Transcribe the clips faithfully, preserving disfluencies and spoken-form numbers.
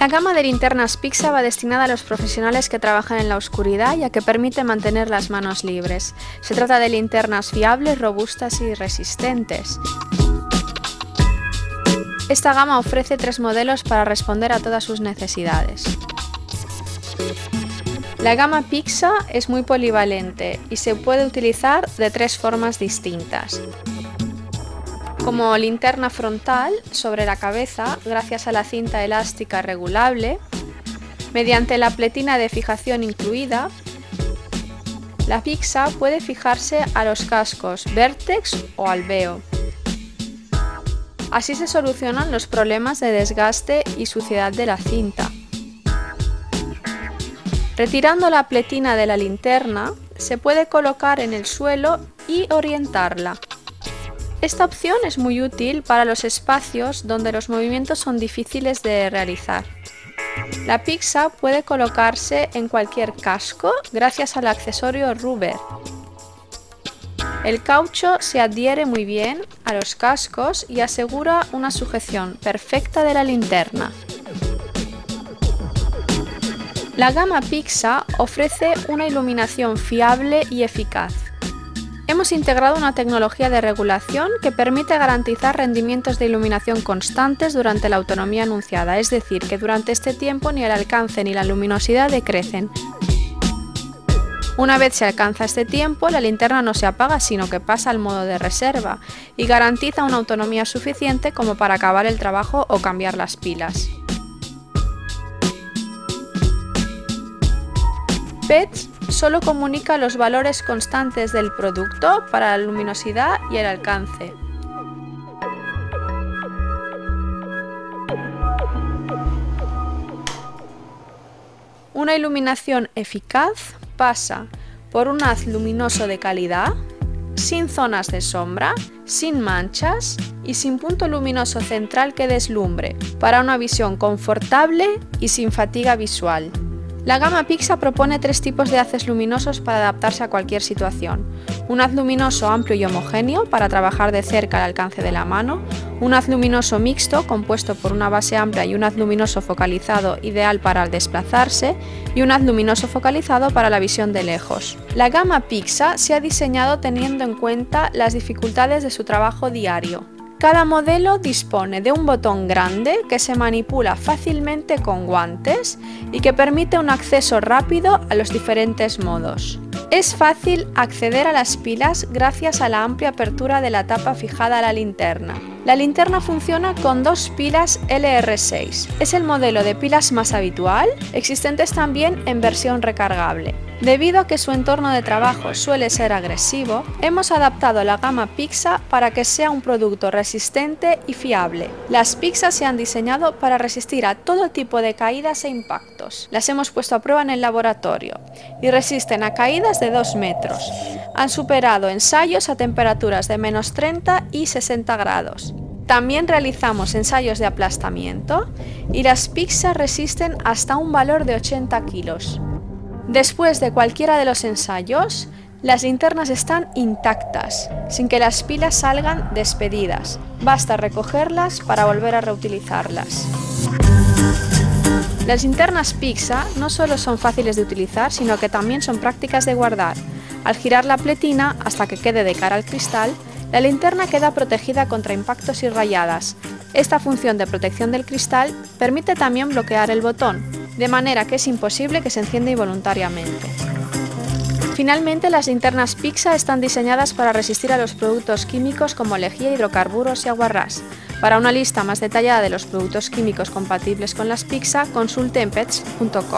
La gama de linternas Pixa va destinada a los profesionales que trabajan en la oscuridad, ya que permite mantener las manos libres. Se trata de linternas fiables, robustas y resistentes. Esta gama ofrece tres modelos para responder a todas sus necesidades. La gama Pixa es muy polivalente y se puede utilizar de tres formas distintas. Como linterna frontal sobre la cabeza, gracias a la cinta elástica regulable, mediante la pletina de fijación incluida, la Pixa puede fijarse a los cascos Vertex o Alveo. Así se solucionan los problemas de desgaste y suciedad de la cinta. Retirando la pletina de la linterna, se puede colocar en el suelo y orientarla. Esta opción es muy útil para los espacios donde los movimientos son difíciles de realizar. La Pixa puede colocarse en cualquier casco gracias al accesorio rubber. El caucho se adhiere muy bien a los cascos y asegura una sujeción perfecta de la linterna. La gama Pixa ofrece una iluminación fiable y eficaz. Hemos integrado una tecnología de regulación que permite garantizar rendimientos de iluminación constantes durante la autonomía anunciada, es decir, que durante este tiempo ni el alcance ni la luminosidad decrecen. Una vez se alcanza este tiempo, la linterna no se apaga, sino que pasa al modo de reserva y garantiza una autonomía suficiente como para acabar el trabajo o cambiar las pilas. P E T solo comunica los valores constantes del producto para la luminosidad y el alcance. Una iluminación eficaz pasa por un haz luminoso de calidad, sin zonas de sombra, sin manchas y sin punto luminoso central que deslumbre, para una visión confortable y sin fatiga visual. La gama Pixa propone tres tipos de haces luminosos para adaptarse a cualquier situación. Un haz luminoso amplio y homogéneo para trabajar de cerca al alcance de la mano, un haz luminoso mixto compuesto por una base amplia y un haz luminoso focalizado ideal para al desplazarse y un haz luminoso focalizado para la visión de lejos. La gama Pixa se ha diseñado teniendo en cuenta las dificultades de su trabajo diario. Cada modelo dispone de un botón grande que se manipula fácilmente con guantes y que permite un acceso rápido a los diferentes modos. Es fácil acceder a las pilas gracias a la amplia apertura de la tapa fijada a la linterna. La linterna funciona con dos pilas L R seis. Es el modelo de pilas más habitual, existentes también en versión recargable. Debido a que su entorno de trabajo suele ser agresivo, hemos adaptado la gama Pixa para que sea un producto resistente y fiable. Las Pixa se han diseñado para resistir a todo tipo de caídas e impactos. Las hemos puesto a prueba en el laboratorio y resisten a caídas de dos metros. Han superado ensayos a temperaturas de menos treinta y sesenta grados. También realizamos ensayos de aplastamiento y las Pixa resisten hasta un valor de ochenta kilos. Después de cualquiera de los ensayos, las linternas están intactas, sin que las pilas salgan despedidas. Basta recogerlas para volver a reutilizarlas. Las linternas Pixa no solo son fáciles de utilizar, sino que también son prácticas de guardar. Al girar la pletina hasta que quede de cara al cristal, la linterna queda protegida contra impactos y rayadas. Esta función de protección del cristal permite también bloquear el botón, de manera que es imposible que se encienda involuntariamente. Finalmente, las linternas Pixa están diseñadas para resistir a los productos químicos como lejía, hidrocarburos y aguarrás. Para una lista más detallada de los productos químicos compatibles con las Pixa, consulte en pets punto com.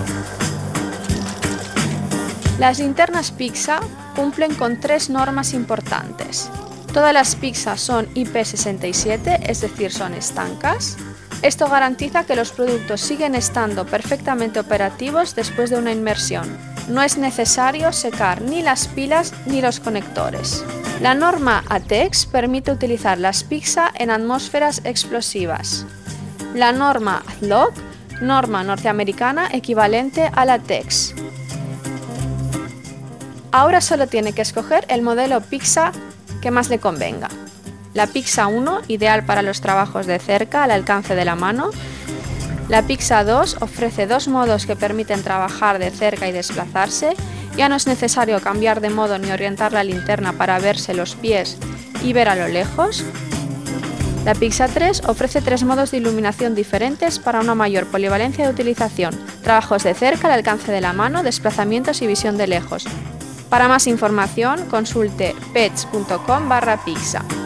Las linternas Pixa cumplen con tres normas importantes. Todas las Pixa son I P sesenta y siete, es decir, son estancas. Esto garantiza que los productos siguen estando perfectamente operativos después de una inmersión. No es necesario secar ni las pilas ni los conectores. La norma A T E X permite utilizar las Pixa en atmósferas explosivas. La norma A Z L O C, norma norteamericana equivalente a la T E X. Ahora solo tiene que escoger el modelo Pixa que más le convenga. La Pixa uno, ideal para los trabajos de cerca al alcance de la mano. La Pixa dos ofrece dos modos que permiten trabajar de cerca y desplazarse. Ya no es necesario cambiar de modo ni orientar la linterna para verse los pies y ver a lo lejos. La Pixa tres ofrece tres modos de iluminación diferentes para una mayor polivalencia de utilización: trabajos de cerca, al alcance de la mano, desplazamientos y visión de lejos. Para más información, consulte pets punto com barra Pixa.